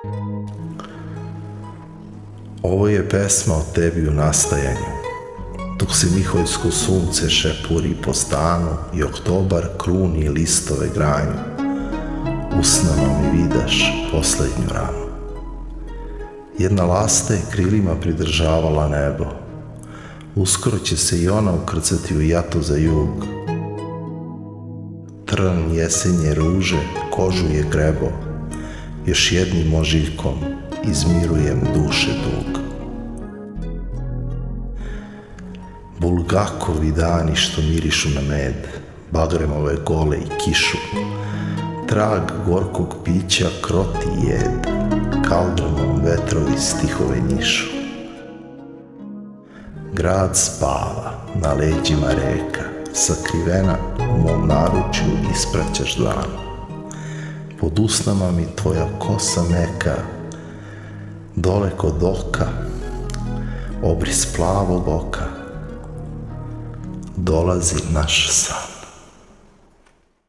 Ovo je pesma o tebi u nastajanju, dok se miholjsko sunce šepuri po stanu i oktobar kruni listove granju. Usnama mi vidaš poslednju ranu. Jedna lasta je krilima pridržavala nebo. Uskoro će se i ona ukrcati u jato za jug. Trn jesenje ruže kožu je grebo. Još jednim ožiljkom izmirujem duše dug. Bulgakovi dani što mirišu na med, bagremove gole i kišu, trag gorkog pića kroti jed, kaldrmom vetrovi stihove njišu. Grad spava, na leđima reka, sakrivena u mom naručju ispraćaš dlanu. Pod usnama mi tvoja kosa meka, dole kod oka, obris plavog oka, dolazi naš san.